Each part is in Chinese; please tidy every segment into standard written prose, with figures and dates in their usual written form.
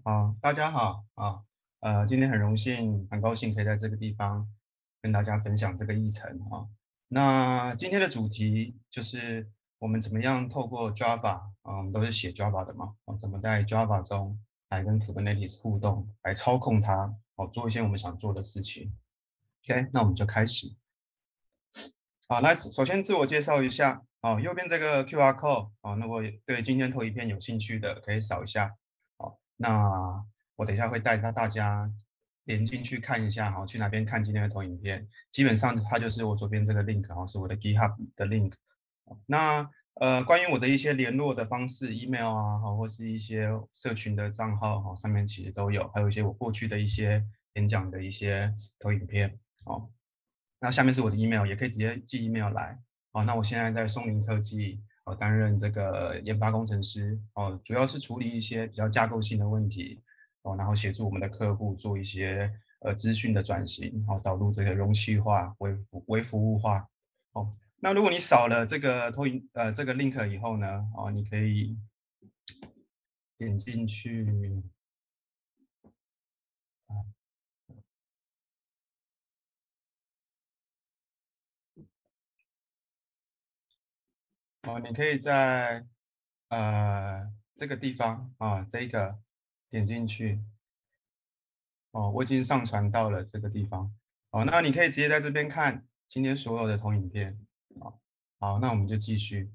好，大家好啊，今天很荣幸、很高兴可以在这个地方跟大家分享这个议程啊。那今天的主题就是我们怎么样透过 Java 啊，我们都是写 Java 的嘛，怎么在 Java 中来跟 Kubernetes 互动，来操控它，做一些我们想做的事情。OK，那我们就开始。好，那首先自我介绍一下，右边这个 QR code，那我对今天投影片有兴趣的可以扫一下，那我等一下会带大家连进去看一下，去哪边看今天的投影片，基本上它就是我左边这个 link，是我的 GitHub 的 link。那关于我的一些联络的方式，email 啊，或是一些社群的账号，上面其实都有，还有一些我过去的一些演讲的一些投影片，那下面是我的 email，也可以直接寄 email 来。那我现在在松林科技担任这个研发工程师，主要是处理一些比较架构性的问题，然后协助我们的客户做一些资讯的转型，导入这个容器化、微服务化。那如果你扫了这个这个 link 以后呢，你可以点进去，你可以在这个地方这个点进去。我已经上传到了这个地方。那你可以直接在这边看今天所有的投影片。好，那我们就继续。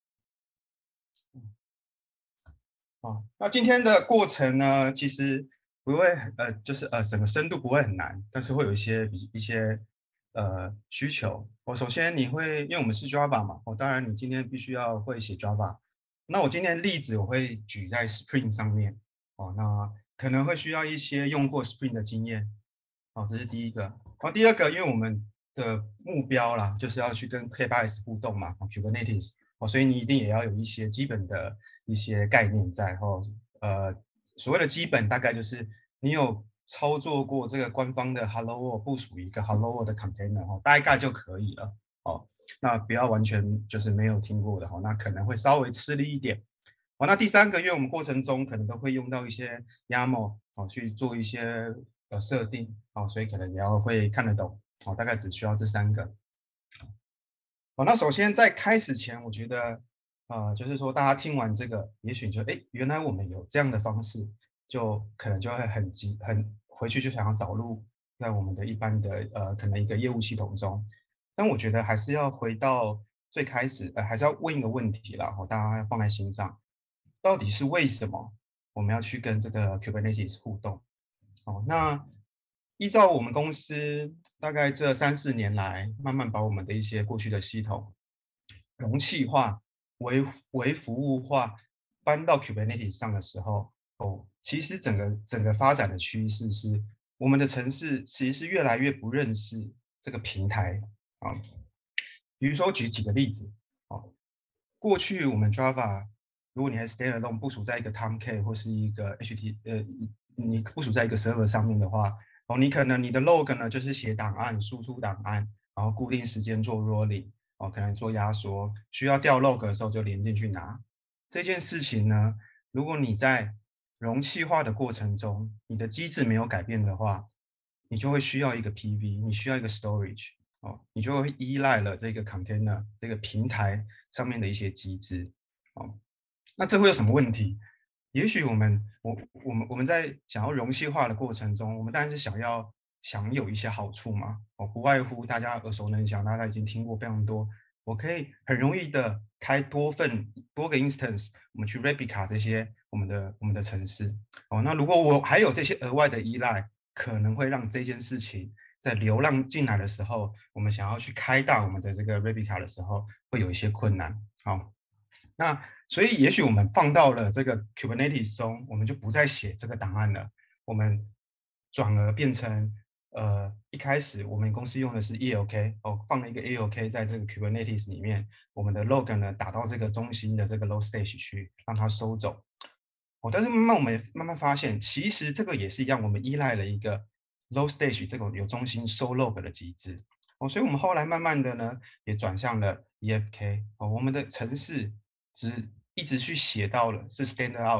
那今天的过程呢，其实不会就是整个深度不会很难，但是会有一些需求。首先你会，因为我们是 Java 嘛，当然你今天必须要会写 Java。那我今天的例子我会举在 Spring 上面。那可能会需要一些用过 Spring 的经验。这是第一个。第二个，因为我们的目标啦，就是要去跟 K8s 互动嘛，Kubernetes。所以你一定也要有一些基本的一些概念在。呃，所谓的基本大概就是你有操作过这个官方的 Hello World 部署一个 Hello World 的 container，大概就可以了。那不要完全就是没有听过的，那可能会稍微吃力一点。那第三个，因为我们过程中可能都会用到一些 YAML 去做一些设定，所以可能也要会看得懂。大概只需要这三个。那首先在开始前，我觉得，就是说大家听完这个，也许就，原来我们有这样的方式，就可能就会很回去就想要导入在我们的一般的可能一个业务系统中。但我觉得还是要回到最开始，还是要问一个问题啦，大家要放在心上，到底是为什么我们要去跟这个 Kubernetes 互动？那依照我们公司大概这3、4年来，慢慢把我们的一些过去的系统容器化、为服务化搬到 Kubernetes 上的时候，其实整个发展的趋势是，我们的城市其实是越来越不认识这个平台啊。比如说举几个例子。哦，过去我们 Java，如果你还 standalone 部署在一个 Tomcat 或是一个 你部署在一个 server 上面的话，你可能你的 log 呢就是写档案、输出档案，然后固定时间做 rolling，可能做压缩，需要调 log 的时候就连进去拿。这件事情呢，如果你在容器化的过程中，你的机制没有改变的话，你就会需要一个 PV，你需要一个 storage。你就会依赖了这个 container 这个平台上面的一些机制。那这会有什么问题？也许我们在想要容器化的过程中，我们当然是想要享有一些好处嘛。不外乎大家耳熟能详，大家已经听过非常多。我可以很容易的开多个 instance，我们去 replica 这些我们的城市。那如果我还有这些额外的依赖，可能会让这件事情在流浪进来的时候，我们想要去开大我们的这个 replica 的时候，会有一些困难。那所以也许我们放到了这个 Kubernetes 中，我们就不再写这个档案了，我们转而变成一开始我们公司用的是 ELK，放了一个 ELK 在这个 Kubernetes 里面，我们的 log 呢打到这个中心的这个 load stage 去，让它收走。但是我们慢慢发现，其实这个也是一样，我们依赖了一个 load stage 这种有中心收 log 的机制。所以我们后来慢慢的呢，也转向了 EFK。我们的程式一直去写到了是 standard out，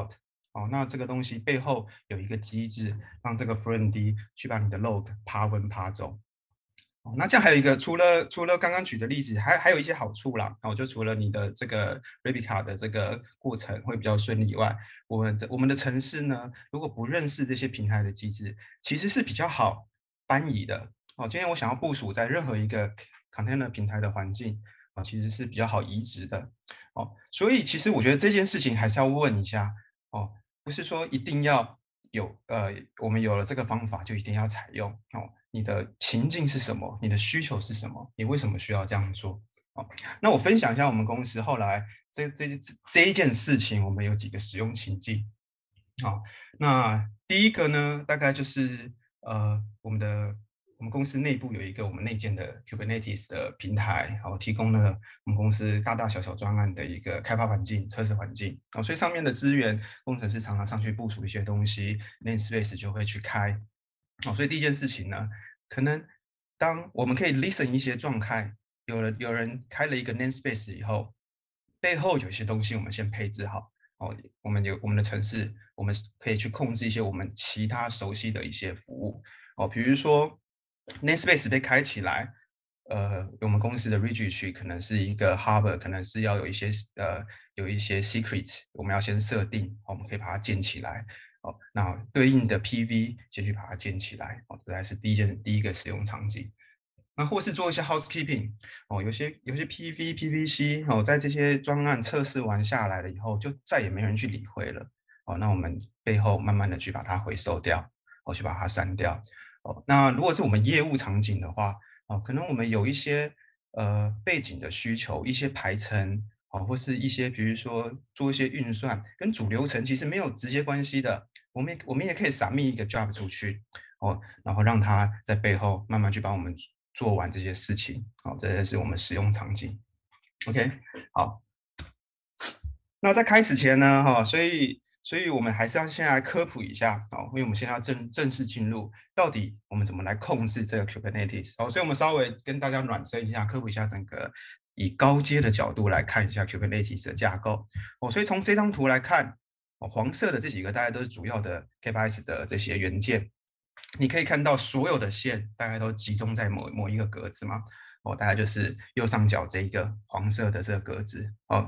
那这个东西背后有一个机制，让这个 FluentD 去把你的 log 爬文爬走。那这样还有一个，除了刚刚举的例子，还有一些好处啦。就除了你的这个 Replica 的这个过程会比较顺利以外，我们的城市呢，如果不认识这些平台的机制，其实是比较好搬移的。今天我想要部署在任何一个 container 平台的环境其实是比较好移植的。所以其实我觉得这件事情还是要问一下不是说一定要我们有了这个方法就一定要采用你的情境是什么？你的需求是什么？你为什么需要这样做？那我分享一下我们公司后来这一件事情，我们有几个使用情境。那第一个呢，大概就是我们公司内部有一个我们内建的 Kubernetes 的平台，提供了我们公司大大小小专案的一个开发环境、测试环境所以上面的资源，工程师常常上去部署一些东西，namespace 就会去开所以第一件事情呢，可能当我们可以 listen 一些状态，有人开了一个 namespace 以后，背后有些东西我们先配置好我们有我们的城市，我们可以去控制一些我们其他熟悉的一些服务比如说 namespace 被开起来，我们公司的 registry 可能是一个 harbor，可能是要有一些 secrets，我们要先设定，我们可以把它建起来。那对应的 PV 先去把它建起来，这才是第一个使用场景。那或是做一些 housekeeping，有些 PV、PVC 在这些专案测试完下来了以后，就再也没人去理会了。那我们背后慢慢的去把它回收掉，去把它删掉。那如果是我们业务场景的话，可能我们有一些背景的需求，一些排程或是一些比如说做一些运算，跟主流程其实没有直接关系的，我们也可以submit一个 job 出去然后让它在背后慢慢去帮我们做完这些事情。这是我们使用场景。OK，好。那在开始前呢，所以我们还是要先来科普一下因为我们现在要正式进入，到底我们怎么来控制这个 Kubernetes。所以我们稍微跟大家暖身一下，科普一下整个以高阶的角度来看一下 Kubernetes 的架构。所以从这张图来看，黄色的这几个大概都是主要的 K8s 的这些元件。你可以看到所有的线大概都集中在某一个格子嘛，大概就是右上角这一个黄色的这个格子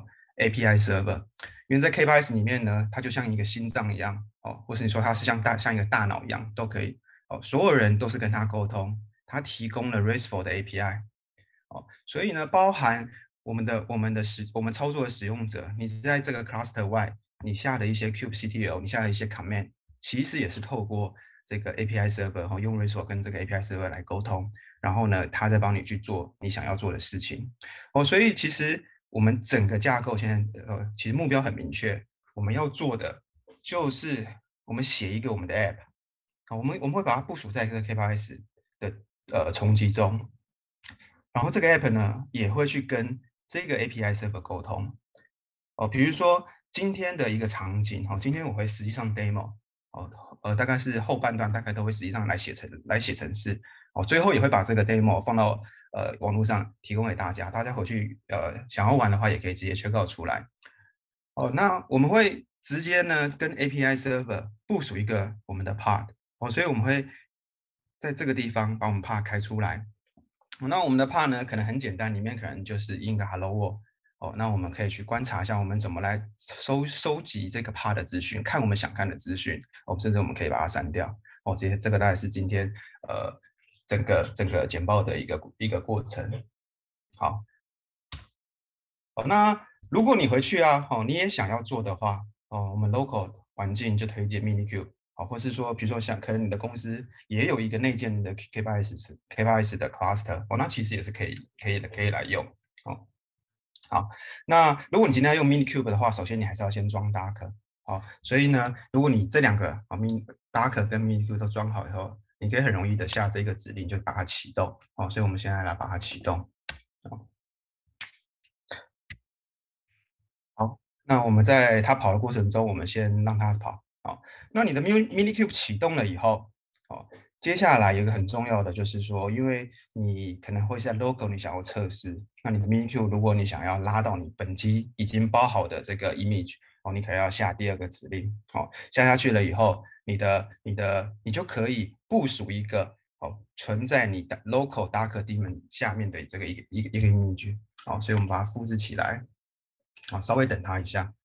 API server， 因为在 K8s 里面呢，它就像一个心脏一样或是你说它是像一个大脑一样都可以所有人都是跟它沟通，它提供了 RESTful 的 API 所以呢，包含我们操作的使用者，你在这个 cluster 外，你下的一些 kubectl， 你下的一些 command， 其实也是透过这个 API server 用 RESTful 跟这个 API server 来沟通，然后呢，它再帮你去做你想要做的事情所以其实我们整个架构现在其实目标很明确，我们要做的就是我们写一个我们的 app，我们会把它部署在这个 K8s 的重集中，然后这个 app 呢也会去跟这个 API server 沟通比如说今天的一个场景今天我会实际上 demo 大概是后半段大概都会实际上来写程式最后也会把这个 demo 放到网络上提供给大家，大家回去想要玩的话也可以直接宣告出来那我们会直接呢跟 API server 部署一个我们的 pod 所以我们会在这个地方把我们 pod 开出来那我们的 part 呢，可能很简单，里面可能就是印个 Hello World 那我们可以去观察一下，我们怎么来收集这个 part 的资讯，看我们想看的资讯，甚至我们可以把它删掉这个大概是今天整个简报的一个过程。好，那如果你回去你也想要做的话我们 local 环境就推荐 Minikube或是说，比如说像可能你的公司也有一个内建的 K8s 的 cluster 那其实也是可以来用好，那如果你今天要用 Minikube 的话，首先你还是要先装 Docker 所以呢，如果你这两个Docker 跟 Minikube 都装好以后，你可以很容易的下这个指令就把它启动所以我们现在来把它启动好，那我们在它跑的过程中，我们先让它跑那你的 Minikube 启动了以后接下来有一个很重要的就是说，因为你可能会在 local 你想要测试，那你的 Minikube 如果你想要拉到你本机已经包好的这个 image 你可能要下第二个指令，下下去了以后，你就可以部署一个存在你的 local Docker daemon 下面的这个一个 image，所以我们把它复制起来，稍微等它一下。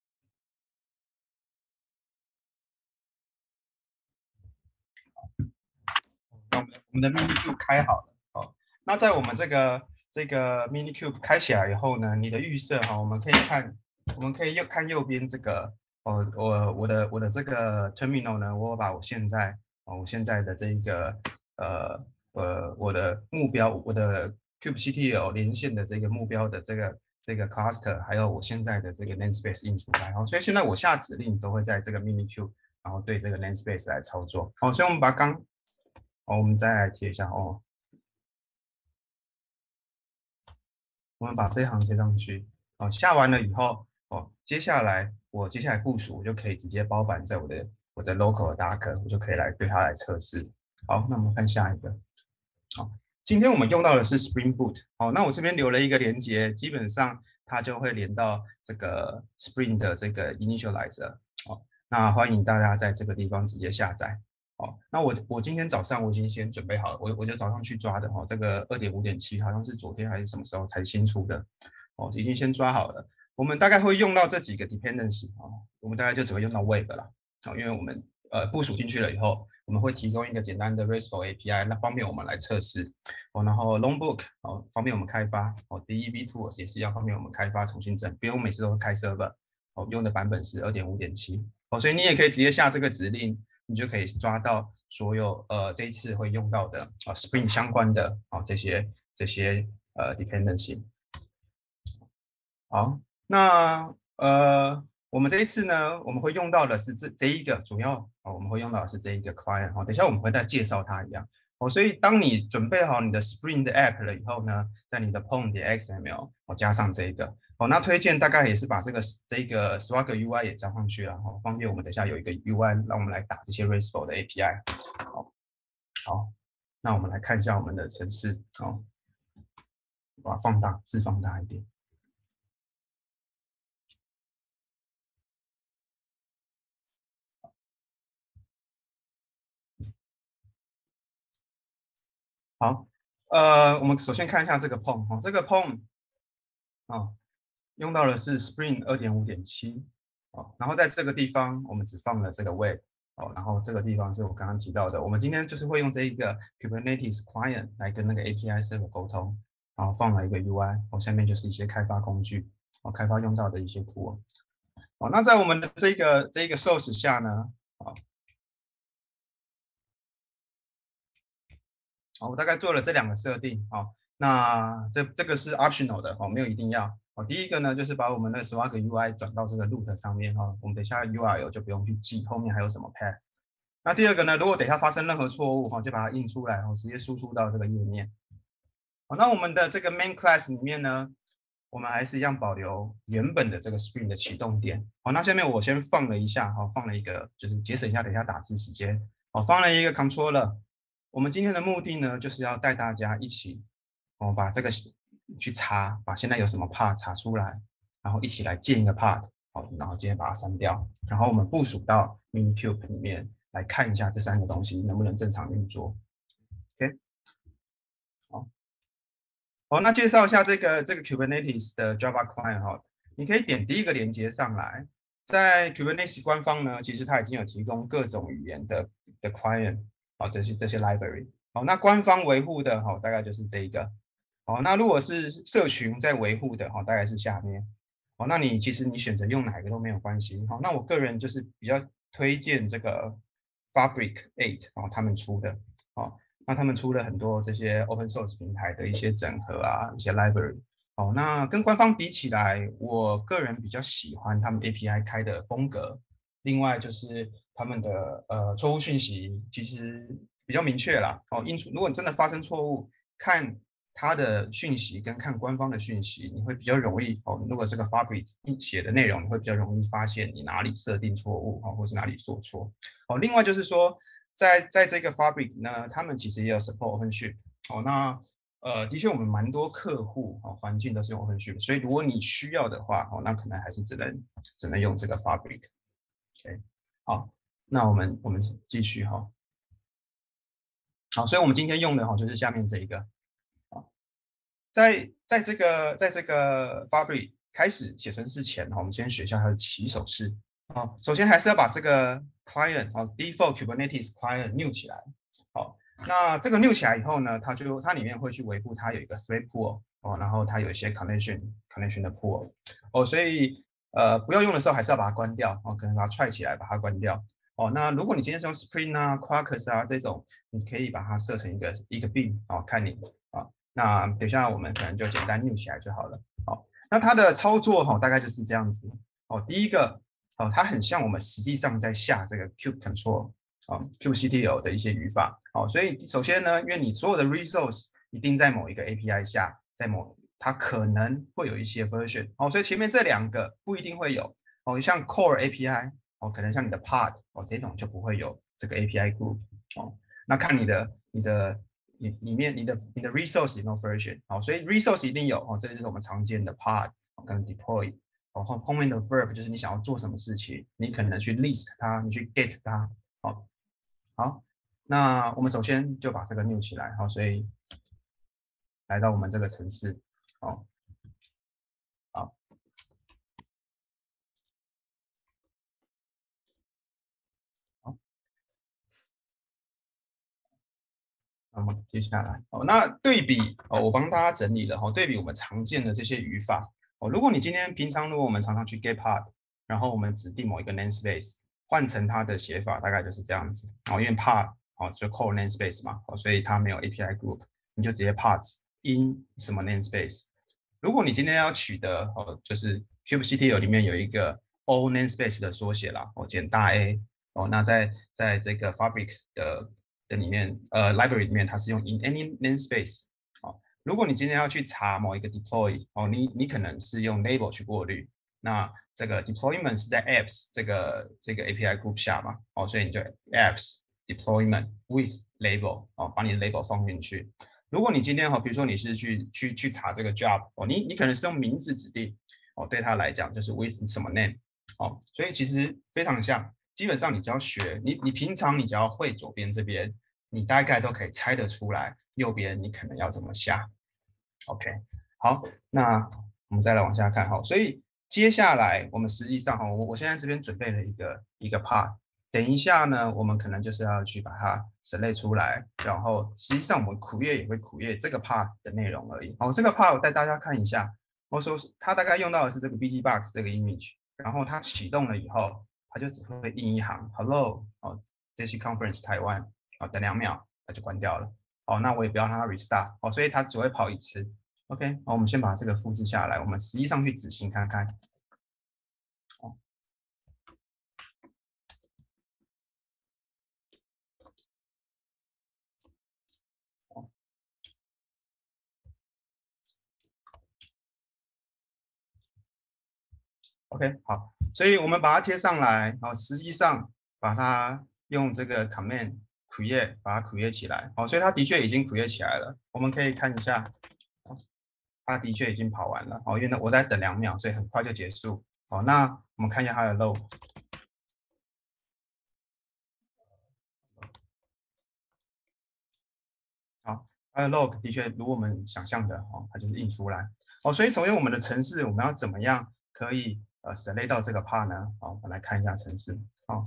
那我们的 Minikube 开好了，那在我们这个 Minikube 开起来以后呢，你的预设我们可以看右边这个，我的这个 terminal 呢，我把我现在的这个我的目标，我的 kubectl 连线的这个目标的这个 cluster，还有我现在的这个 namespace 印出来，所以现在我下指令都会在这个 Minikube，然后对这个 namespace 来操作，所以我们把我们再来贴一下我们把这一行贴上去，下完了以后，接下来部署，我就可以直接包板在我的 local 的 Docker，我就可以对它来测试。好，那我们看下一个。好，今天我们用到的是 Spring Boot，那我这边留了一个连接，基本上它就会连到这个 Spring 的这个 Initializer，那欢迎大家在这个地方直接下载。那我今天早上我已经先准备好了，我就早上去抓的这个2.5.7好像是昨天还是什么时候才新出的，已经先抓好了。我们大概会用到这几个 dependency，我们大概就只会用到 Web 了，因为我们部署进去了以后，我们会提供一个简单的 RESTful API，那方便我们来测试，然后 Longbook 方便我们开发，DEV Tools 也是要方便我们开发重新整，不用每次都开 server，用的版本是2.5.7，所以你也可以直接下这个指令。你就可以抓到所有这一次会用到的Spring 相关的这些dependency。好，那我们这一次呢，我们会用到的是这一个主要我们会用到的是这一个 client 等一下我们会再介绍它一样所以当你准备好你的 Spring 的 app 了以后呢，在你的 pom.xml 加上这个那推荐大概也是把这个Swagger UI 也加上去了方便我们等一下有一个 UI 让我们来打这些 RESTful 的 API。好，那我们来看一下我们的程式把它字放大一点。好，我们首先看一下这个 pom 这个 pom 用到的是 Spring 2.5.7然后在这个地方我们只放了这个 Web然后这个地方是我刚刚提到的，我们今天就是会用这一个 Kubernetes Client 来跟那个 API Server 沟通，然后放了一个 UI，下面就是一些开发工具开发用到的一些 tool。那在我们的这个 source 下呢，我大概做了这两个设定那这个是 optional 的没有一定要第一个呢，就是把我们的 Swagger UI 转到这个 root 上面我们等一下 URL 就不用去记后面还有什么 path。那第二个呢，如果等一下发生任何错误就把它印出来直接输出到这个页面。那我们的这个 main class 里面呢，我们还是一样保留原本的这个 Spring 的启动点。那下面我先放了一下放了一个就是节省一下等一下打字时间放了一个 controller。我们今天的目的呢，就是要带大家一起把这个去查，把现在有什么 part 查出来，然后一起来建一个 part，然后今天把它删掉，然后我们部署到 Minikube 里面来看一下这三个东西能不能正常运作。OK， 好，那介绍一下这个 Kubernetes 的 Java Client 你可以点第一个连接上来，在 Kubernetes 官方呢，其实它已经有提供各种语言的Client 这些 library。那官方维护的大概就是这一个。那如果是社群在维护的大概是下面。那其实你选择用哪个都没有关系。那我个人就是比较推荐这个 Fabric 8他们出的。那他们出了很多这些 open source 平台的一些整合一些 library。那跟官方比起来，我个人比较喜欢他们 API 开的风格。另外就是他们的错误讯息其实比较明确啦。如果你真的发生错误，看它的讯息跟看官方的讯息，你会比较容易如果这个 Fabric 写的内容，你会比较容易发现你哪里设定错误或是哪里做错。另外就是说，在这个 Fabric 呢，他们其实也有 support OpenShift。那的确我们蛮多客户环境都是用 OpenShift，所以如果你需要的话那可能还是只能用这个 Fabric。OK， 好，那我们继续哈。好，所以我们今天用的就是下面这一个。在这个 Fabric 开始写程式前我们先学一下它的起手式。首先还是要把这个 client default Kubernetes client new 起来。好，那这个 new 起来以后呢，它里面会去维护它有一个 thread pool 然后它有一些 connection 的 pool 所以不要用的时候还是要把它关掉可能把它踹起来，把它关掉。那如果你今天是用 Spring 啊、Quarkus 啊这种，你可以把它设成一个 bin 看你那等一下我们可能就简单 new 起来就好了。好，那它的操作大概就是这样子。第一个它很像我们实际上在下这个 kubectl kubectl 的一些语法。所以首先呢，因为你所有的 resource 一定在某一个 API 下，它可能会有一些 version。所以前面这两个不一定会有。像 core API 可能像你的 pod 这种就不会有这个 API group。那看你的里面你的 resource 有没有 version。所以 resource 一定有这就是我们常见的 pod 跟 deploy。后面的 verb 就是你想要做什么事情，你可能去 list 它，你去 get 它。好，那我们首先就把这个 new 起来。所以来到我们这个程式。好，那么接下来那对比我帮大家整理了对比我们常见的这些语法。如果你今天平常如果我们常常去 get pod，然后我们指定某一个 namespace， 换成它的写法大概就是这样子。因为 pod 就 core namespace 嘛所以它没有 API group， 你就直接 pods in 什么 namespace。如果你今天要取的就是 kubectl 里面有一个 all namespace 的缩写啦简大 A。那在这个 Fabric 的里面library 里面它是用 in any namespace。如果你今天要去查某一个 deploy 你可能是用 label 去过滤。那这个 deployment 是在 apps 这个 API group 下嘛所以你就 apps deployment with label 把你的 label 放进去。如果你今天比如说你是去查这个 job 你可能是用名字指定对他来讲就是 with 什么 name。所以其实非常像。基本上你只要学你平常你只要会左边这边，你大概都可以猜得出来右边你可能要怎么下。OK， 好，那我们再来往下看所以接下来我们实际上我现在这边准备了一个 part， 等一下呢我们可能就是要去把它省略出来，然后实际上我们create也会create这个 part 的内容而已。这个 part 我带大家看一下。我说它大概用到的是这个 BGBox 这个 image， 然后它启动了以后它就只会印一行 Hello JC Conference 台湾等2秒它就关掉了。那我也不要让它 restart 所以它只会跑一次。OK， 我们先把这个复制下来，我们实际上去执行看看。OK， 好，所以我们把它贴上来，然后实际上把它用这个 command create 把它 create 起来。所以它的确已经 create 起来了。我们可以看一下，它的确已经跑完了。因为我在等2秒，所以很快就结束。那我们看一下它的 log。好，它的 log 的确如我们想象的它就是印出来。所以首先我们的程式我们要怎么样可以select 到这个 part 呢？我们来看一下程式。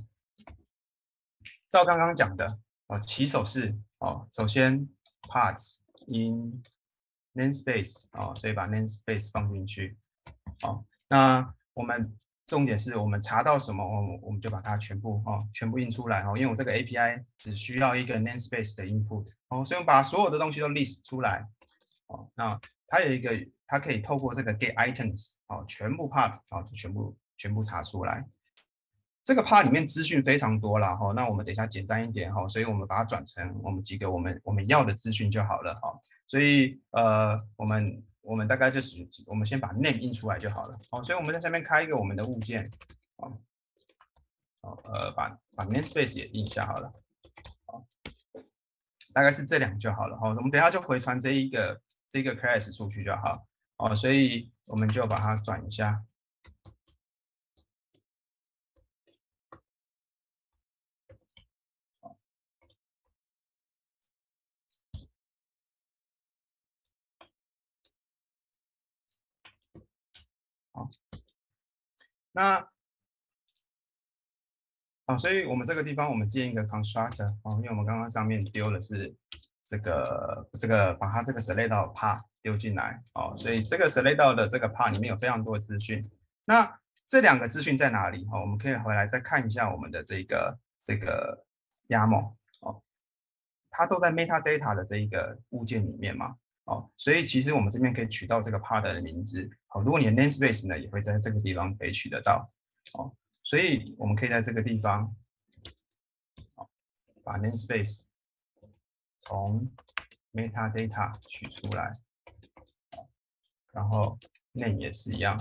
照刚刚讲的起手式首先 parts in namespace 所以把 namespace 放进去。那我们重点是我们查到什么我们就把它全部印出来因为我这个 API 只需要一个 namespace 的 input 所以我们把所有的东西都 list 出来。那它有一个它可以透过这个 get items 全部 part 就全部查出来。这个 part 里面资讯非常多啦那我们等一下简单一点所以我们把它转成我们几个我们要的资讯就好了所以我们大概就是我们先把 name 印出来就好了所以我们在下面开一个我们的物件把 namespace 也印一下好了大概是这2就好了我们等一下就回传这一个这个 class 出去就好。哦，所以我们就把它转一下。好，那所以我们这个地方我们建一个 constructor 因为我们刚刚上面丢的是这个把它这个 select 到 part 丢进来所以这个 select 到的这个 part 里面有非常多的资讯。那这两个资讯在哪里？我们可以回来再看一下我们的这个 YAML 它都在 metadata 的这一个物件里面嘛。所以其实我们这边可以取到这个 part 的名字。如果你的 namespace 呢，也会在这个地方可以取得到。所以我们可以在这个地方把 namespace 从 metadata 取出来，然后 name 也是一样。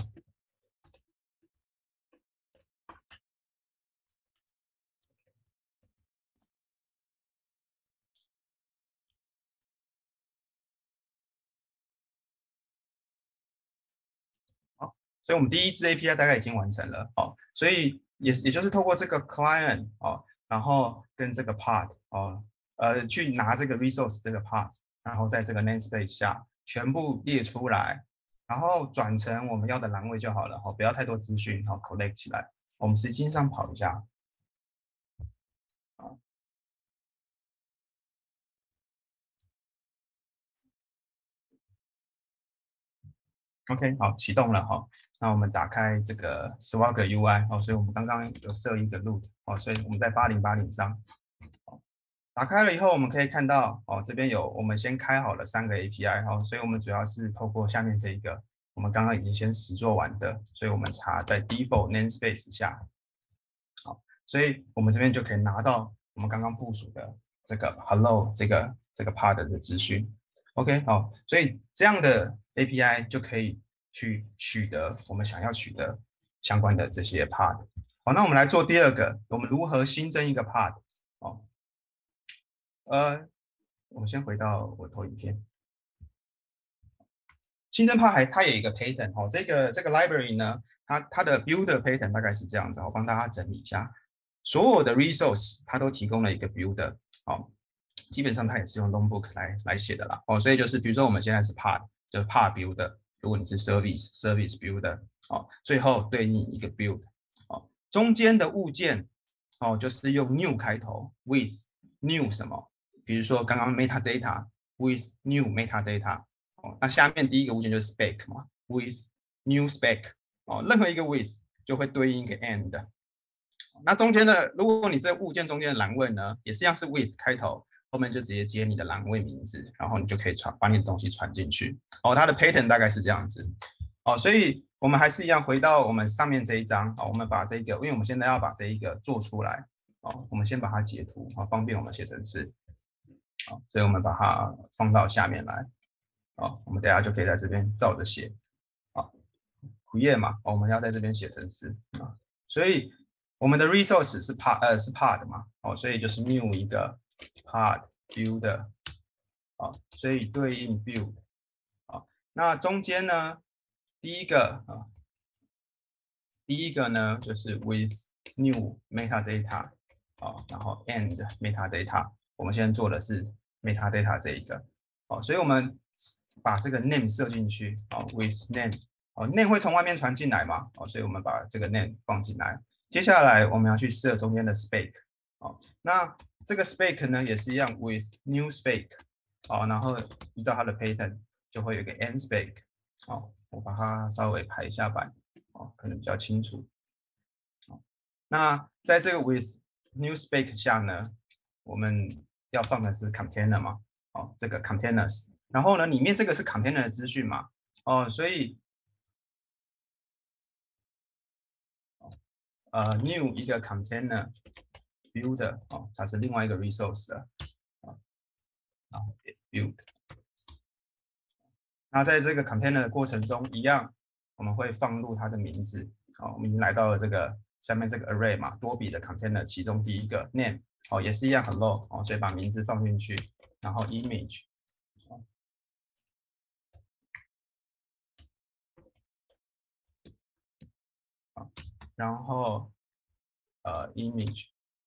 好，所以我们第一支 API 大概已经完成了。所以也就是透过这个 client 然后跟这个 part 去拿这个 resource 这个 part，然后在这个 namespace 下全部列出来，然后转成我们要的栏位就好了。不要太多资讯，collect 起来。我们实际上跑一下。OK， 好，启动了那我们打开这个 Swagger UI 所以我们刚刚有设一个 root 所以我们在8080上打开了以后，我们可以看到这边有我们先开好了3个 API 所以我们主要是透过下面这一个，我们刚刚已经先实做完的，所以我们查在 default namespace 下，所以我们这边就可以拿到我们刚刚部署的这个 hello 这个 part 的资讯。OK， 好，所以这样的 API 就可以去取得我们想要取得相关的这些 part。好，那我们来做第二个，我们如何新增一个 part？我们先回到我的投影片。新增 part 它有一个 pattern 这个 library 呢，它的 builder pattern 大概是这样子，我帮大家整理一下。所有的 resource 它都提供了一个 builder，基本上它也是用 notebook 来写的啦，所以就是比如说我们现在是 part， 就是 part builder， 如果你是 service builder，最后对应一个 build，中间的物件就是用 new 开头 with new 什么，比如说刚刚 metadata with new metadata，那下面第一个物件就是 spec 嘛 ，with new spec，任何一个 with 就会对应一个 and。那中间的，如果你这物件中间的栏位呢，也是一样是 with 开头，后面就直接接你的栏位名字，然后你就可以把你的东西传进去。它的 pattern 大概是这样子。所以我们还是一样回到我们上面这一张，我们把这个，因为我们现在要把这一个做出来，我们先把它截图，方便我们写程式。所以我们把它放到下面来。我们等下就可以在这边照着写。create 嘛，我们要在这边写程式所以我们的 resource 是 part 嘛，所以就是 new 一个 part builder，所以对应 build，那中间呢，第一个呢就是 with new metadata，然后 and metadata， 我们现在做的是 metadata 这一个，所以我们把这个 name 设进去，with name，name 会从外面传进来嘛，所以我们把这个 name 放进来。接下来我们要去设中间的 spec，那这个 spec 呢也是一样 with new spec，然后依照它的 pattern 就会有一个 end spec，我把它稍微排一下版，可能比较清楚。那在这个 with new spec 下呢，我们要放的是 container 嘛，这个 containers， 然后呢里面这个是 container 的资讯嘛，所以new 一个 container builder，它是另外一个 resource 然后 build。那在这个 container 的过程中，一样我们会放入它的名字。我们已经来到了这个下面这个 array 嘛，多笔的 container， 其中第一个 name，也是一样 hello，所以把名字放进去，然后 image， 然后image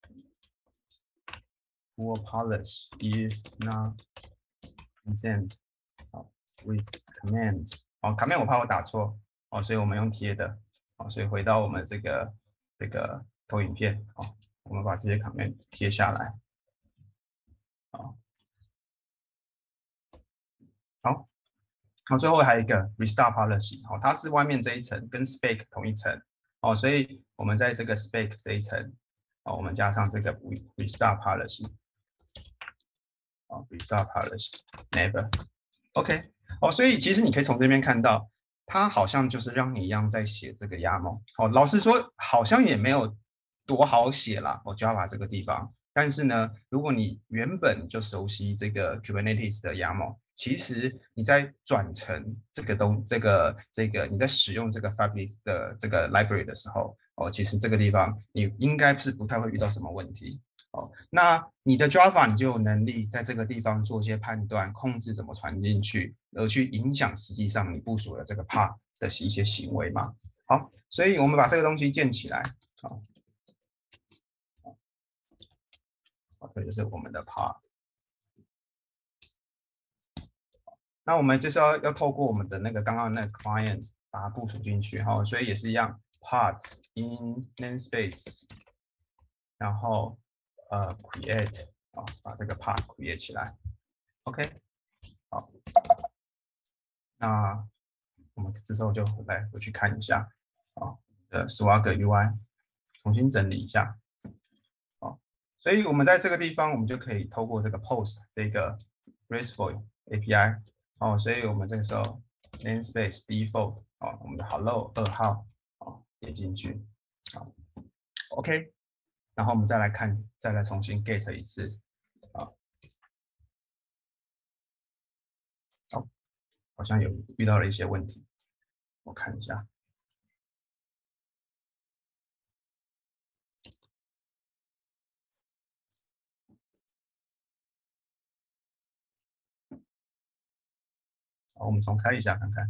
for polish if not present 好 with command 哦，command 我怕我打错哦，所以我们用贴的哦，所以回到我们这个投影片哦，我们把这些 command 贴下来哦，好，好，最后还有一个 restart policy 哦，它是外面这一层跟 spec 同一层哦，所以我们在这个 spec 这一层哦，我们加上这个 restart policy 哦，restart policy never OK 哦，所以其实你可以从这边看到，它好像就是让你一样在写这个 YAML。哦，老实说，好像也没有多好写啦，哦，Java 这个地方。但是呢，如果你原本就熟悉这个 Kubernetes 的 YAML，其实你在转成这个你在使用这个 Fabric 的这个 library 的时候，哦，其实这个地方你应该是不太会遇到什么问题。哦，那你的 Java 你就有能力在这个地方做一些判断，控制怎么传进去，而去影响实际上你部署的这个 part 的一些行为嘛。好，所以我们把这个东西建起来。好，这就是我们的 part。那我们就是要透过我们的那个刚刚那个 client 把它部署进去哈，所以也是一样，parts in namespace，然后create 啊，把这个 part create 起来。OK，好，那我们这时候就回去看一下啊的 Swagger UI，重新整理一下。哦，所以我们在这个地方，我们就可以透过这个 post 这个 RESTful API 哦，所以我们这个时候 namespace default 哦，我们的 hello 2号哦，点进去，好 OK，然后我们再来看，再来重新 get 一次啊，哦，好像有遇到了一些问题，我看一下。好，我们重开一下看看，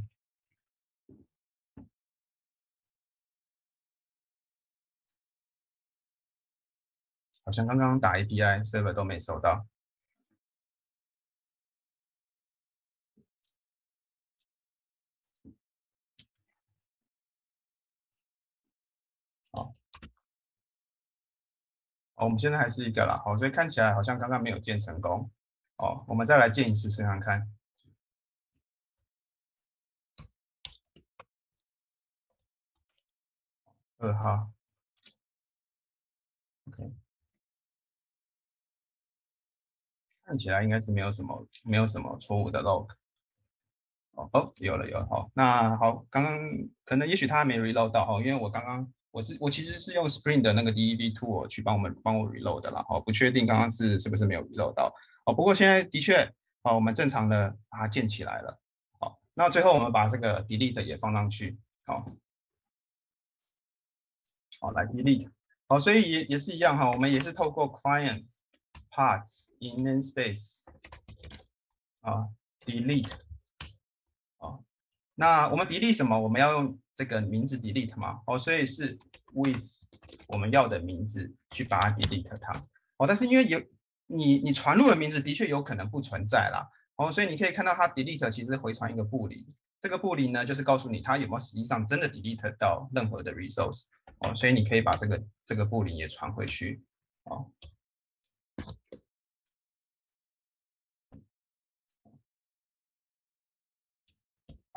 好像刚刚打 API server 都没收到。好，哦，我们现在还是一个啦，好，所以看起来好像刚刚没有建成功。哦，我们再来建一次试看看。2号，OK，看起来应该是没有什么错误的 log。哦，有了有了，好，那好，刚刚可能也许他还没 reload 到哦，因为我刚刚我其实是用 Spring 的那个 DEV tool 去帮我 reload 的啦，哦，不确定刚刚是不是没有 reload 到，哦，不过现在的确，哦，我们正常的把它建起来了，好，那最后我们把这个 delete 也放上去，好，好来 delete，好，所以也是一样哈，我们也是透过 client parts in namespace 啊 delete 啊。那我们 delete 什么？我们要用这个名字 delete 嘛？哦，所以是 with 我们要的名字去把它 delete 它。哦，但是因为你传入的名字的确有可能不存在啦。哦，所以你可以看到它 delete 其实回传一个布林，这个布林呢就是告诉你它有没有实际上真的 delete 到任何的 resource。哦，所以你可以把这个布林也传回去。哦，好，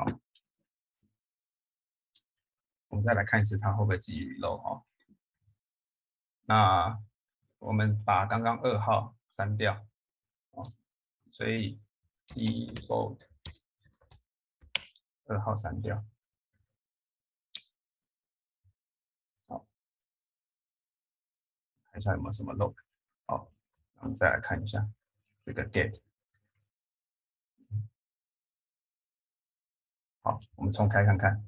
我们再来看一次它会不会自己 reload 哦。那我们把刚刚2号删掉。哦，所以 default 2号删掉。好，看一下有没有什么 log。好，我们再来看一下这个 get。好，我们重开看看。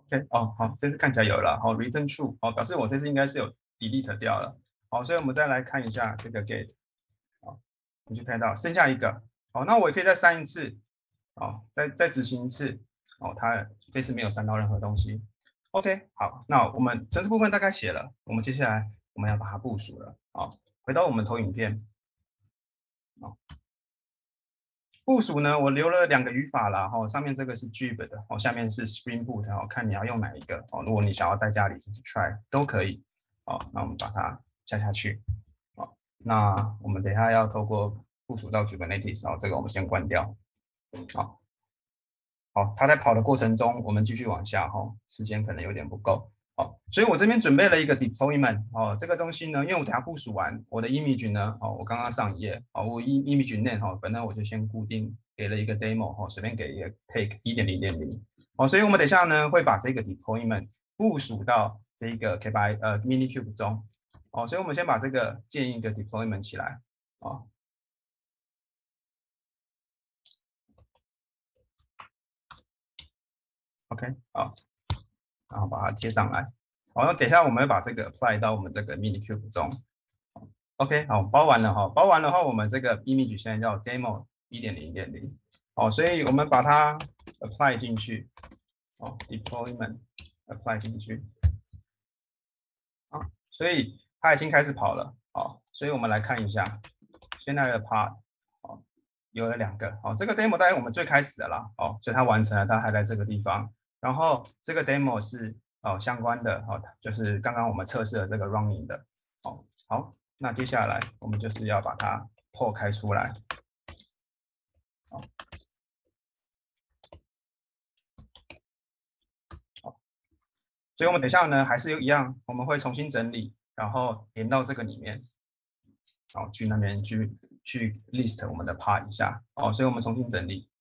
OK，哦，好，这次看起来有了，好，return true，好，表示我这次应该是有 delete 掉了，好，所以我们再来看一下这个 get，好，你就看到剩下一个，好，那我也可以再删一次，好，再执行一次，哦，它这次没有删到任何东西，OK，好，那我们程式部分大概写了，我们接下来我们要把它部署了，好，回到我们投影片，好。部署呢，我留了2个语法啦，哈，上面这个是 Gib 的，哦，下面是 Spring Boot，哦，看你要用哪一个，哦，如果你想要在家里自己 try 都可以，哦，那我们把它下下去，哦，那我们等一下要透过部署到 Kubernetes，哦，这个我们先关掉，好，好，它在跑的过程中，我们继续往下，哈，时间可能有点不够，好，所以我这边准备了一个 deployment，哦，这个东西呢，因为我等下部署完我的 image 呢，哦，我刚刚上一页，哦，我 image name 哈，反正我就先固定给了一个 demo，哦，随便给一个 take 1.0.0，哦，所以我们等一下呢会把这个 deployment 部署到这个 Minikube 中，哦，所以我们先把这个建一个 deployment 起来，哦 ，OK，好，然后把它贴上来。好，那等一下我们会把这个 apply 到我们这个 Minikube 中。OK，好，包完了哈，包完了后，我们这个 image 现在叫 demo 1.0.0，好，所以我们把它 apply 进去，哦，deployment apply 进去，好，所以它已经开始跑了，好，所以我们来看一下现在的 part，好，有了2个，好，这个 demo 大概我们最开始的啦，好，所以它完成了，它还在这个地方，然后这个 demo 是相关的，好，就是刚刚我们测试的这个 running 的，好，那接下来我们就是要把它破开出来，好，所以我们等一下呢还是一样，我们会重新整理，然后连到这个里面，好，去那边去 list 我们的 part 一下，哦，所以我们重新整理，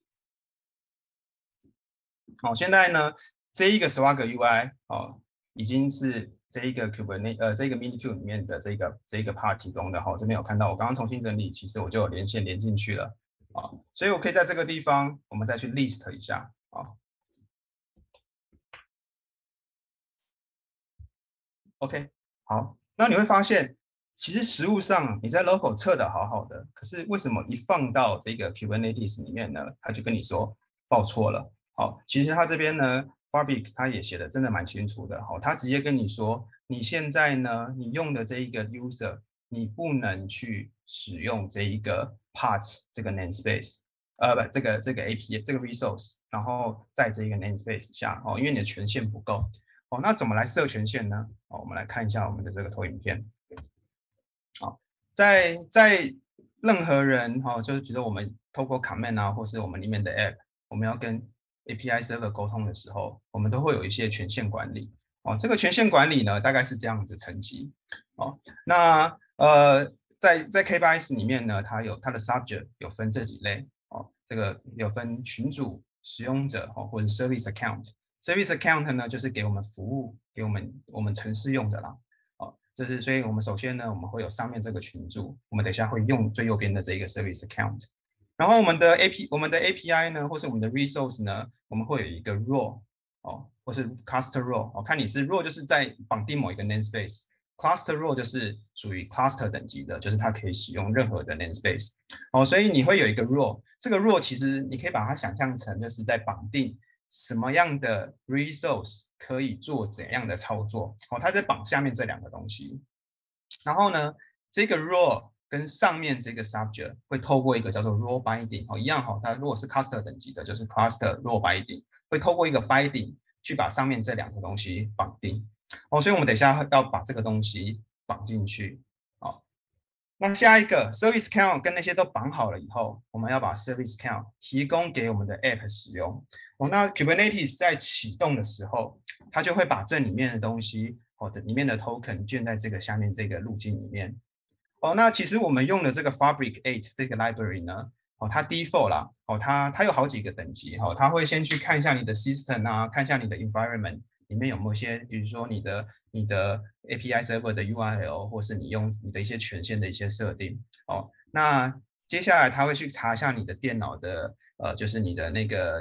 好，现在呢这一个 Swagger UI 哦已经是这一个 Kubernetes 这个 Minikube 里面的这个 part 提供的，哈，这边有看到我刚刚重新整理，其实我就有连线连进去了，啊，所以我可以在这个地方我们再去 list 一下，啊。OK，好，那你会发现，其实实物上你在 local 测的好好的，可是为什么一放到这个 Kubernetes 里面呢，他就跟你说报错了？好，其实他这边呢，Fabric 他也写的真的蛮清楚的，好，他直接跟你说，你现在呢，你用的这一个 user，你不能去使用这一个 parts 这个 namespace，不，这个 API 这个 resource，然后在这个 namespace 下，哦，因为你的权限不够。哦，那怎么来设权限呢？哦，我们来看一下我们的这个投影片。好，在任何人哈，就是比如说我们透过 command 啊，或是我们里面的 app，我们要跟 API server 沟通的时候，我们都会有一些权限管理。哦，这个权限管理呢，大概是这样子层级。哦，那在 K8s 里面呢，它有它的 subject 有分这几类。哦，这个有分群组、使用者哦，或者 service account。Service account 呢，就是给我们服务，给我们城市用的啦。哦，这是，所以我们首先呢，我们会有上面这个群组，我们等一下会用最右边的这个 service account。然后我们的 API 呢，或是我们的 resource 呢，我们会有一个 role 哦，或是 cluster role 哦，看你是 role 就是在绑定某一个 namespace，cluster role 就是属于 cluster 等级的，就是它可以使用任何的 namespace 哦，所以你会有一个 role，这个 role 其实你可以把它想象成就是在绑定什么样的 resource 可以做怎样的操作，哦，它在绑下面这2个东西。然后呢，这个 role 跟上面这个 subject 会透过一个叫做 role binding，哦，一样哈，它如果是 cluster 等级的，就是 cluster role binding，会透过一个 binding 去把上面这2个东西绑定。哦，所以我们等一下要把这个东西绑进去。哦，那下一个 service count 跟那些都绑好了以后，我们要把 service count 提供给我们的 app 使用。哦，那 Kubernetes 在启动的时候，它就会把这里面的东西，里面的 token 卷在这个下面这个路径里面。哦，那其实我们用的这个 Fabric8 这个 library 呢，哦，它 default 啦，哦，它有好几个等级，哦，它会先去看一下你的 system 啊，看一下你的 environment 里面有没有一些，比如说你的 API server 的 URL，或是你用你的一些权限的一些设定，哦，那接下来它会去查一下你的电脑的，就是你的那个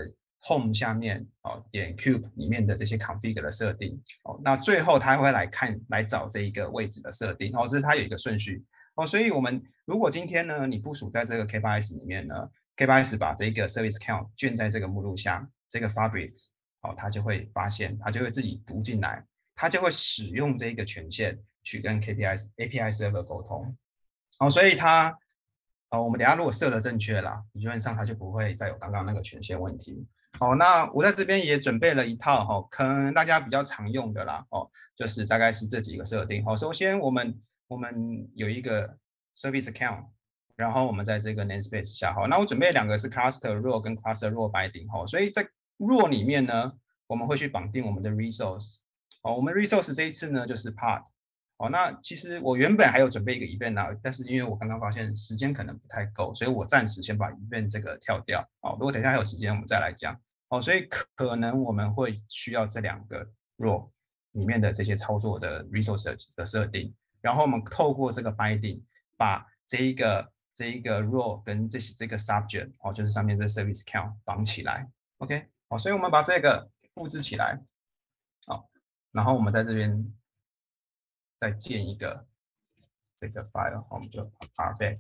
Home 下面点 Cube 里面的这些 config 的设定那最后它会来找这一个位置的设定这是它有一个顺序所以我们如果今天呢你部署在这个 K8s 里面呢 K8s 把这个 service count 卷在这个目录下，这个 Fabric 它就会发现，它就会自己读进来，它就会使用这个权限去跟 API server 沟通。所以我们等下如果设的正确啦，理论上它就不会再有刚刚那个权限问题。那我在这边也准备了一套可能大家比较常用的啦就是大概是这几个设定首先我们有一个 service account。然后我们在这个 namespace 下那我准备两个是 cluster role 跟 cluster role binding 所以在 role 里面呢，我们会去绑定我们的 resource 我们 resource 这一次呢就是 part 那其实我原本还有准备一个 event 但是因为我刚刚发现时间可能不太够，所以我暂时先把 event 这个跳掉如果等一下还有时间我们再来讲所以可能我们会需要这两个 role 里面的这些操作的 resource 的设定，然后我们透过这个 binding 把这一个 role 跟这个 subject 就是上面这 service count 绑起来 ，OK， 所以我们把这个复制起来，然后我们在这边再建一个这个 file， 我们就 rback，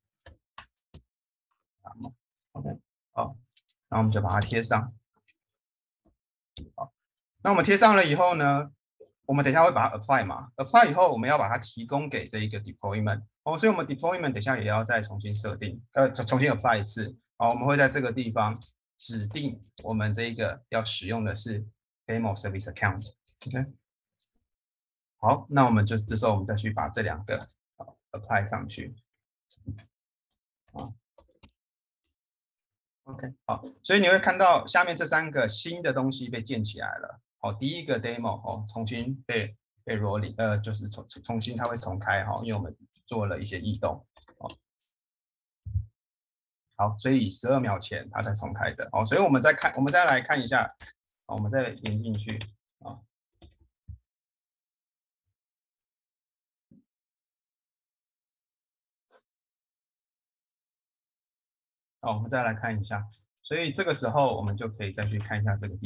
OK， 然后我们就把它贴上，那我们贴上了以后呢，我们等一下会把它 apply 嘛 ，apply 以后我们要把它提供给这一个 deployment， 所以我们 deployment 等一下也要再重新设定，重新 apply 一次，我们会在这个地方指定我们这一个要使用的是 demo service account，OK， 好，那我们就这时候我们再去把这两个apply 上去，OK， 好，所以你会看到下面这三个新的东西被建起来了。第一个 demo 重新被 rolling， 就是重新它会重开因为我们做了一些异动好，所以12秒前它才重开的所以我们再来看一下我们再连进去我们再来看一下，所以这个时候我们就可以再去看一下这个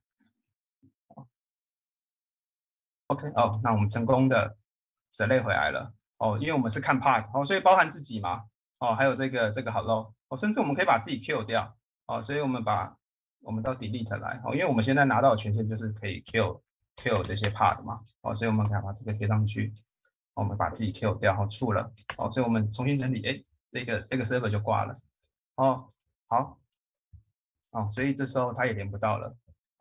default。OK， 那我们成功的 select 回来了因为我们是看 part 所以包含自己嘛还有这个 hello 甚至我们可以把自己 kill 掉所以我们到 delete 来因为我们现在拿到的权限就是可以 kill 这些 part 嘛所以我们可以把这个贴上去，我们把自己 kill 掉true 了所以我们重新整理，这个 server 就挂了好所以这时候它也连不到了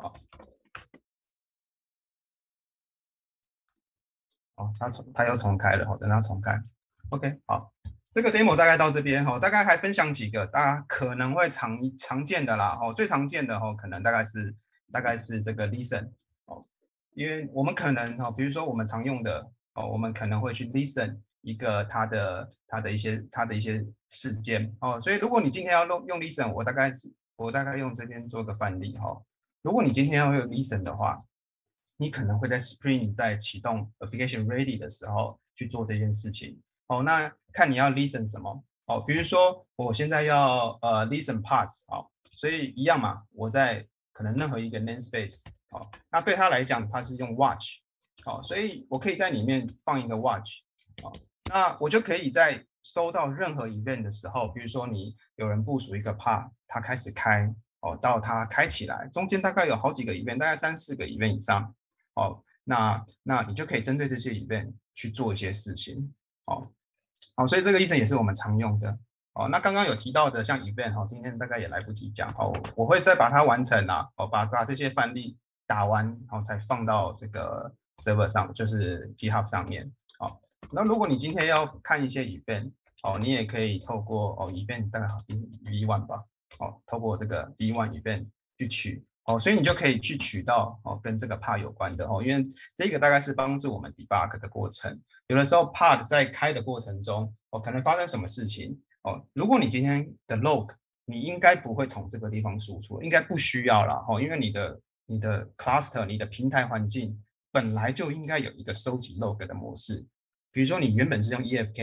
它又重开了等它重开 OK 好，这个 demo 大概到这边大概还分享几个大家可能会常见的啦最常见的可能大概是这个 listen 因为我们可能比如说我们常用的我们可能会去 listen 一个它的一些事件所以如果你今天要用 listen， 我大概用这边做个范例如果你今天要用 listen 的话，你可能会在 Spring 在启动 application ready 的时候去做这件事情那看你要 listen 什么比如说我现在要listen parts 所以一样嘛，我在可能任何一个 namespace 那对他来讲他是用 watch 所以我可以在里面放一个 watch 那我就可以在收到任何 event 的时候，比如说你有人部署一个 part， 它开始开到它开起来，中间大概有好几个 event， 大概3-4个 event 以上那你就可以针对这些 event 去做一些事情所以这个例程也是我们常用的那刚刚有提到的像 event 今天大概也来不及讲我会再把它完成把这些范例打完才放到这个 server 上，就是 GitHub 上面那如果你今天要看一些 event 你也可以透过event 大概V1 吧透过这个 V1 event 去取所以你就可以去取到跟这个 part 有关的因为这个大概是帮助我们 debug 的过程。有的时候 part 在开的过程中可能发生什么事情如果你今天的 log 你应该不会从这个地方输出，应该不需要啦因为你的 cluster 你的平台环境本来就应该有一个收集 log 的模式。比如说你原本是用 EFK，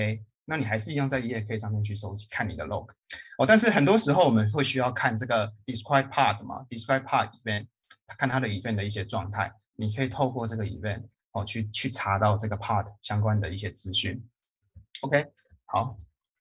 那你还是一样在 EAK 上面去收集看你的 log。但是很多时候我们会需要看这个 describe part 嘛，describe part event， 看它的 event 的一些状态，你可以透过这个 event 去查到这个 part 相关的一些资讯。OK， 好，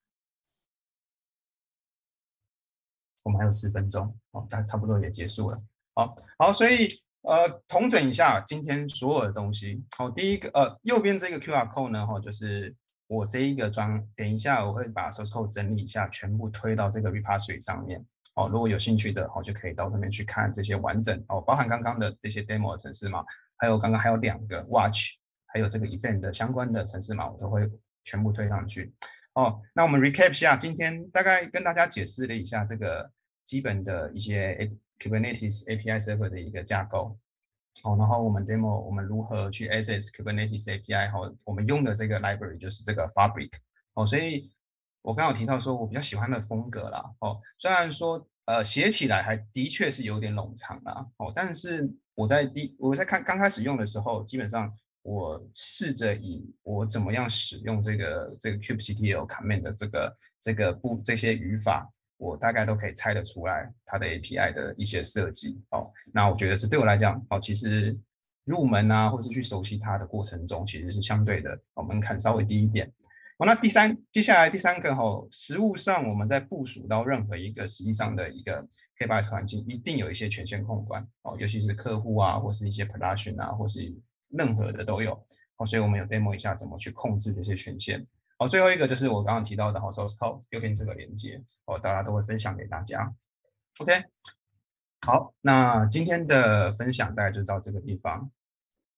我们还有10分钟，大差不多也结束了。好，所以统整一下今天所有的东西。第一个右边这个 QR code 呢，就是我这一个等一下我会把 source code 整理一下，全部推到这个 repository 上面。如果有兴趣的，就可以到那边去看这些完整包含刚刚的这些 demo 的程式码，还有刚刚还有2个 watch， 还有这个 event 的相关的程式码，我都会全部推上去。那我们 recap 一下，今天大概跟大家解释了一下这个基本的一些 Kubernetes API Server 的一个架构。然后我们 demo 我们如何去 access Kubernetes API，我们用的这个 library 就是这个 Fabric。所以我刚刚有提到说我比较喜欢的风格啦。虽然说写起来还的确是有点冗长啦。但是我在刚开始用的时候，基本上我试着以我怎么样使用这个 kubectl command 的这些语法，我大概都可以猜得出来它的 API 的一些设计。那我觉得这对我来讲，其实入门啊，或是去熟悉它的过程中，其实是相对的门槛稍微低一点。那接下来第三个实务上我们在部署到任何一个实际上的一个 K8s 环境，一定有一些权限控管尤其是客户啊，或是一些 production 啊，或是任何的都有所以我们有 demo 一下怎么去控制这些权限。最后一个就是我刚刚提到的source code 右边这个连接大家都会分享给大家。OK， 好，那今天的分享大概就到这个地方。